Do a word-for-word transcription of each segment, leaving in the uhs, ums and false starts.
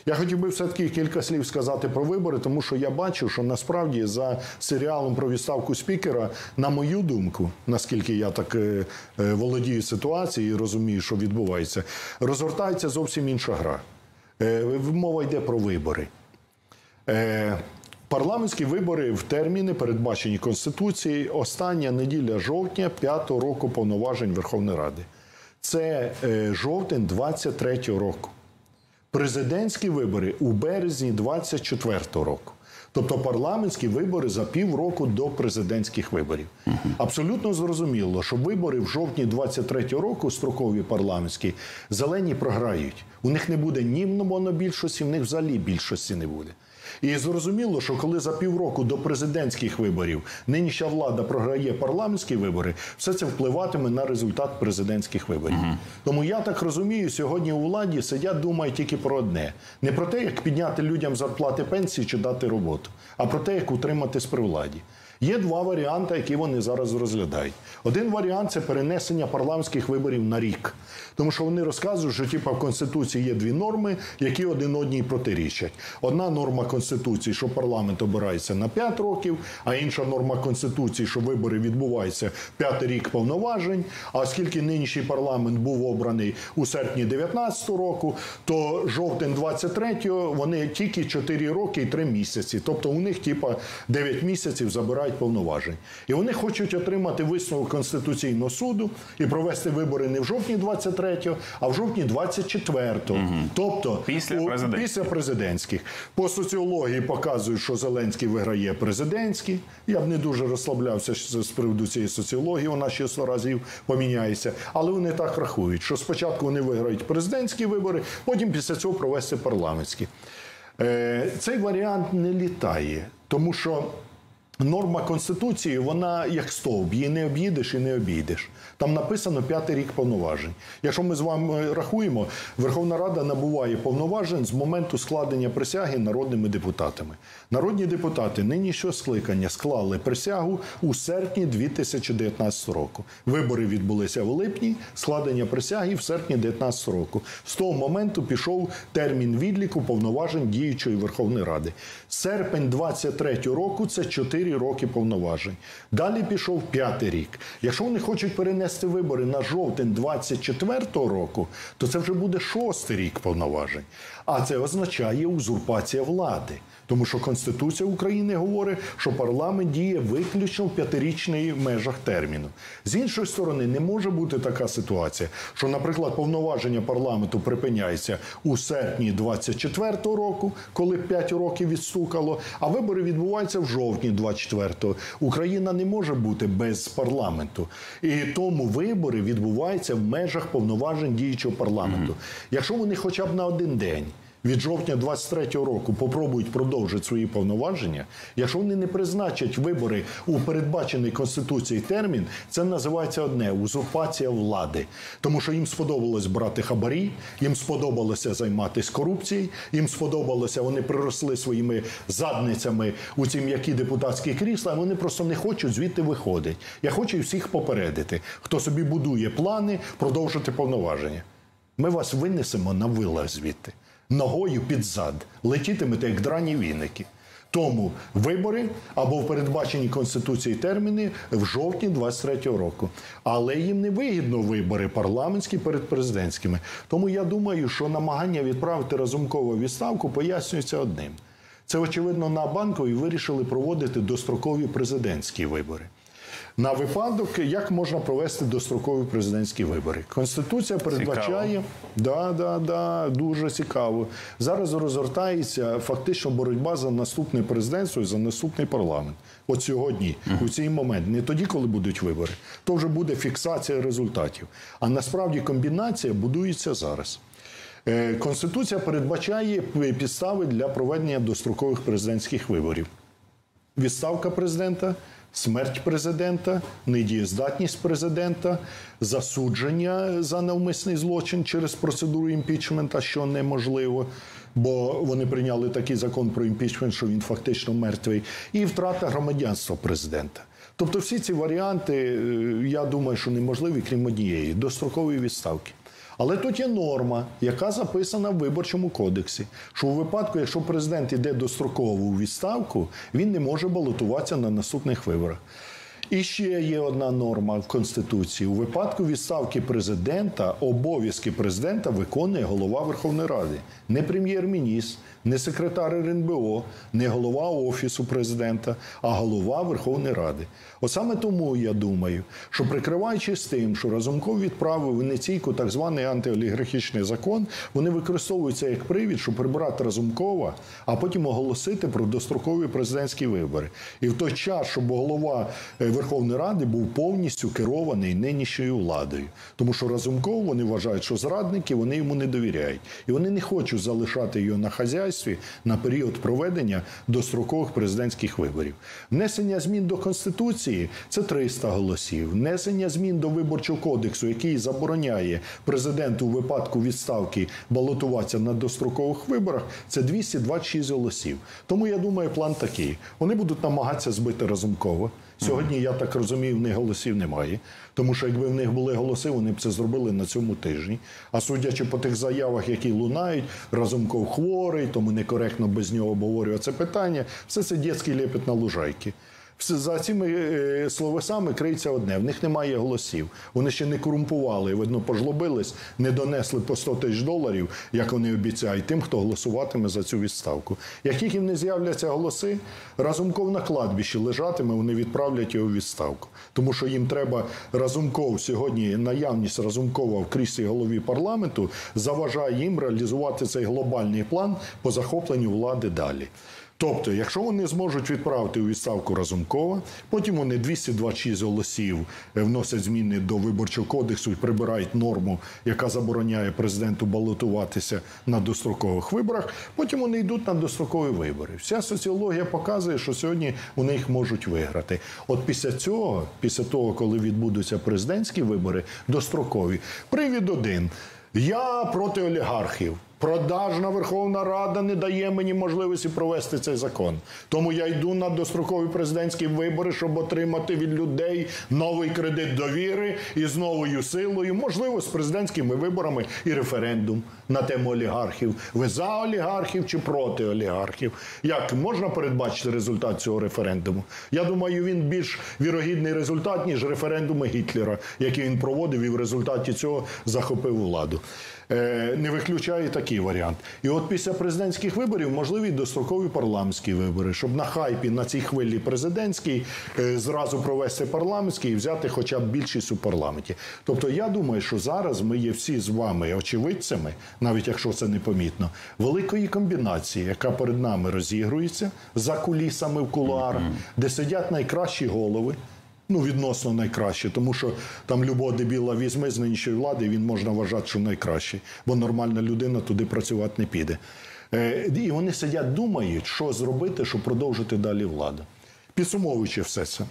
Я хотів би все-таки кілька слів сказати про вибори, тому що я бачу, що насправді за серіалом про відставку спікера, на мою думку, наскільки я так е, е, володію ситуацією і розумію, що відбувається, розгортається зовсім інша гра. Е, мова йде про вибори. Е, Парламентські вибори в терміни, передбачені Конституцією, остання неділя жовтня п'ятого року повноважень Верховної Ради. Це е, жовтень двадцять третього року. Президентські вибори у березні двадцять четвертого року. Тобто парламентські вибори за півроку до президентських виборів. Абсолютно зрозуміло, що вибори в жовтні двадцять третього року, строкові парламентські, зелені програють. У них не буде ні монобільшості, в них взагалі більшості не буде. І зрозуміло, що коли за півроку до президентських виборів нинішня влада програє парламентські вибори, все це впливатиме на результат президентських виборів. Угу. Тому я так розумію, сьогодні у владі сидять, думають тільки про одне. Не про те, як підняти людям зарплати, пенсії чи дати роботу, а про те, як утриматись при владі. Є два варіанти, які вони зараз розглядають. Один варіант – це перенесення парламентських виборів на рік. Тому що вони розказують, що типу, в Конституції є дві норми, які один одній протирічать. Одна норма Конституції, що парламент обирається на п'ять років, а інша норма Конституції, що вибори відбуваються п'ятий рік повноважень. А оскільки нинішній парламент був обраний у серпні дев'ятнадцятого року, то жовтень двадцять третього вони тільки чотири роки і три місяці. Тобто у них типу, дев'ять місяців забирають повноважень. І вони хочуть отримати висновок Конституційного суду і провести вибори не в жовтні двадцять третього, а в жовтні двадцять четвертого. Угу. Тобто після у, президентських. після президентських. По соціології показують, що Зеленський виграє президентські. Я б не дуже розслаблявся з приводу цієї соціології, вона ще сто разів поміняється. Але вони так рахують, що спочатку вони виграють президентські вибори, потім після цього провести парламентські. Е, цей варіант не літає, тому що норма Конституції, вона як стовп, її не об'їдеш і не обійдеш. Там написано п'ятий рік повноважень. Якщо ми з вами рахуємо, Верховна Рада набуває повноважень з моменту складення присяги народними депутатами. Народні депутати нинішнього скликання склали присягу у серпні дві тисячі дев'ятнадцятого року. Вибори відбулися в липні, складення присяги в серпні дві тисячі дев'ятнадцятого року. З того моменту пішов термін відліку повноважень діючої Верховної Ради. Серпень двадцять третього року – це чотири роки повноважень. Далі пішов п'ятий рік. Якщо вони хочуть перенести вибори на жовтень двадцять четвертого року, то це вже буде шостий рік повноважень. А це означає узурпація влади. Тому що Конституція України говорить, що парламент діє виключно в п'ятирічних межах терміну. З іншої сторони, не може бути така ситуація, що, наприклад, повноваження парламенту припиняється у серпні двадцять четвертого року, коли п'ять років відстукало, а вибори відбуваються в жовтні двадцять четвертого. Україна не може бути без парламенту. І тому вибори відбуваються в межах повноважень діючого парламенту. Якщо вони хоча б на один день від жовтня двадцять третього року попробують продовжити свої повноваження, якщо вони не призначать вибори у передбачений Конституцією термін, це називається одне – узурпація влади. Тому що їм сподобалось брати хабарі, їм сподобалося займатися корупцією, їм сподобалося, вони приросли своїми задницями у ці м'які депутатські крісла, а вони просто не хочуть звідти виходити. Я хочу всіх попередити, хто собі будує плани продовжити повноваження. Ми вас винесемо на вилах звідти. Ногою під зад. Летітимете, як драні віники. Тому вибори або в передбаченні Конституцією терміни в жовтні двадцять третього року. Але їм не вигідно вибори парламентські перед президентськими. Тому я думаю, що намагання відправити Разумкова у відставку пояснюється одним. Це, очевидно, на Банковій вирішили проводити дострокові президентські вибори. На випадок, як можна провести дострокові президентські вибори. Конституція передбачає, да, да, да, дуже цікаво. Зараз розгортається фактично боротьба за наступне президентство і за наступний парламент. От сьогодні, у цей момент, не тоді, коли будуть вибори, то вже буде фіксація результатів. А насправді комбінація будується зараз. Конституція передбачає підстави для проведення дострокових президентських виборів. Відставка президента, смерть президента, недієздатність президента, засудження за навмисний злочин через процедуру імпічмента, що неможливо, бо вони прийняли такий закон про імпічмент, що він фактично мертвий, і втрата громадянства президента. Тобто всі ці варіанти, я думаю, що неможливі, крім однієї – дострокової відставки. Але тут є норма, яка записана в Виборчому кодексі, що у випадку, якщо президент йде достроково у відставку, він не може балотуватися на наступних виборах. І ще є одна норма в Конституції. У випадку відставки президента обов'язки президента виконує голова Верховної Ради. Не прем'єр-міністр, не секретар ер ен бе о, не голова Офісу президента, а голова Верховної Ради. От саме тому, я думаю, що прикриваючись тим, що Разумков відправив Венеційку так званий антиолігархічний закон, вони використовуються як привід, щоб прибрати Разумкова, а потім оголосити про дострокові президентські вибори. І в той час, щоб голова Верховної Ради був повністю керований нинішньою владою. Тому що Разумков, вони вважають, що зрадники, вони йому не довіряють. І вони не хочуть залишати його на хазяйстві на період проведення дострокових президентських виборів. Внесення змін до Конституції – це триста голосів. Внесення змін до Виборчого кодексу, який забороняє президенту у випадку відставки балотуватися на дострокових виборах – це двісті двадцять шість голосів. Тому, я думаю, план такий. Вони будуть намагатися збити Разумкова. Сьогодні, я так розумію, в них голосів немає. Тому що якби в них були голоси, вони б це зробили на цьому тижні. А судячи по тих заявах, які лунають, Разумков хворий, тому некоректно без нього обговорювати це питання, все це дитячий лепет на лужайки. За цими е, словесами криється одне. В них немає голосів. Вони ще не корумпували, видно, пожлобились, не донесли по сто тисяч доларів, як вони обіцяють, тим, хто голосуватиме за цю відставку. Як тільки в них з'являться голоси, Разумков на кладбищі лежатиме, вони відправлять його у відставку. Тому що їм треба Разумков, сьогодні наявність Разумкова в кріслі голові парламенту заважає їм реалізувати цей глобальний план по захопленню влади далі. Тобто, якщо вони зможуть відправити у відставку Разумкова, потім вони двісті двадцять шість голосів вносять зміни до Виборчого кодексу і прибирають норму, яка забороняє президенту балотуватися на дострокових виборах, потім вони йдуть на дострокові вибори. Вся соціологія показує, що сьогодні вони їх можуть виграти. От після цього, після того, коли відбудуться президентські вибори, дострокові, привід один – я проти олігархів. Продажна Верховна Рада не дає мені можливості провести цей закон. Тому я йду на дострокові президентські вибори, щоб отримати від людей новий кредит довіри і з новою силою, можливо, з президентськими виборами і референдум на тему олігархів. Ви за олігархів чи проти олігархів? Як можна передбачити результат цього референдуму? Я думаю, він більш вірогідний результат, ніж референдуми Гітлера, який він проводив і в результаті цього захопив владу. Не виключає такий варіант. І от після президентських виборів можливі дострокові парламентські вибори, щоб на хайпі, на цій хвилі президентській зразу провести парламентський і взяти хоча б більшість у парламенті. Тобто я думаю, що зараз ми є всі з вами очевидцями, навіть якщо це непомітно, великої комбінації, яка перед нами розігрується за кулісами в кулуарах, де сидять найкращі голови, ну, відносно найкраще, тому що там любого дебіла візьме з нинішньої влади, він можна вважати, що найкращий, бо нормальна людина туди працювати не піде. Е, і вони сидять, думають, що зробити, щоб продовжити далі владу. Підсумовуючи все це,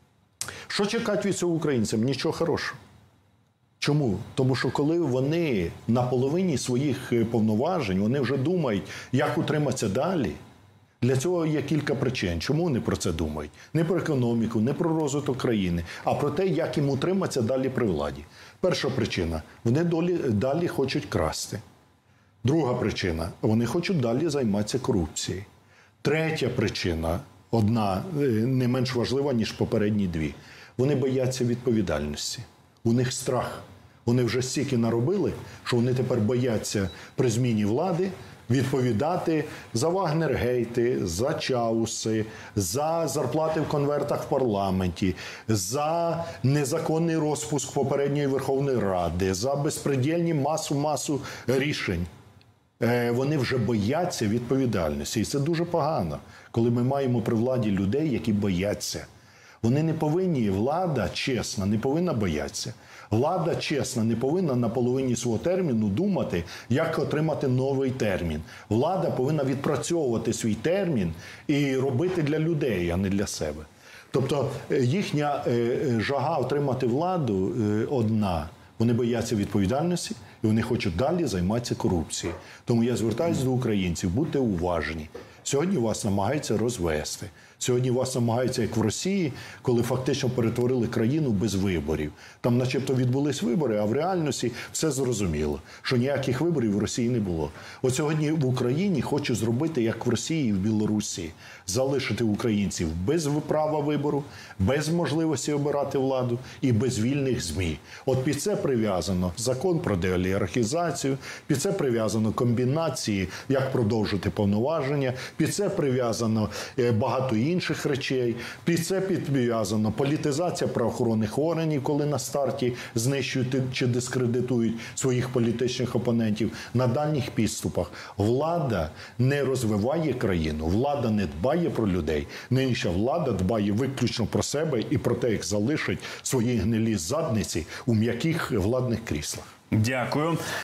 що чекати від цього українцям? Нічого хорошого. Чому? Тому що коли вони на половині своїх повноважень, вони вже думають, як утриматися далі. Для цього є кілька причин. Чому вони про це думають? Не про економіку, не про розвиток країни, а про те, як їм утриматися далі при владі. Перша причина – вони далі, далі хочуть красти. Друга причина – вони хочуть далі займатися корупцією. Третя причина, одна не менш важлива, ніж попередні дві. Вони бояться відповідальності. У них страх. Вони вже стільки наробили, що вони тепер бояться при зміні влади відповідати за вагнергейти, за чауси, за зарплати в конвертах в парламенті, за незаконний розпуск попередньої Верховної Ради, за безпредельні масу-масу рішень. Вони вже бояться відповідальності. І це дуже погано, коли ми маємо при владі людей, які бояться. Вони не повинні, влада чесна, не повинна боятися. Влада чесна не повинна на половині свого терміну думати, як отримати новий термін. Влада повинна відпрацьовувати свій термін і робити для людей, а не для себе. Тобто їхня жага отримати владу одна. Вони бояться відповідальності і вони хочуть далі займатися корупцією. Тому я звертаюся до українців, будьте уважні. Сьогодні вас намагаються розвести. Сьогодні вас намагаються, як в Росії, коли фактично перетворили країну без виборів. Там начебто відбулись вибори, а в реальності все зрозуміло, що ніяких виборів в Росії не було. От сьогодні в Україні хочуть зробити, як в Росії і в Білорусі, залишити українців без права вибору, без можливості обирати владу і без вільних ЗМІ. От під це прив'язано закон про деолігархізацію, під це прив'язано комбінації, як продовжити повноваження, під це прив'язано багато інших речей, під це підв'язано політизація правоохоронних органів, коли на старті знищують чи дискредитують своїх політичних опонентів. На дальніх підступах влада не розвиває країну, влада не дбає про людей. Нинішня влада дбає виключно про себе і про те, як залишить свої гнилі задниці у м'яких владних кріслах. Дякую.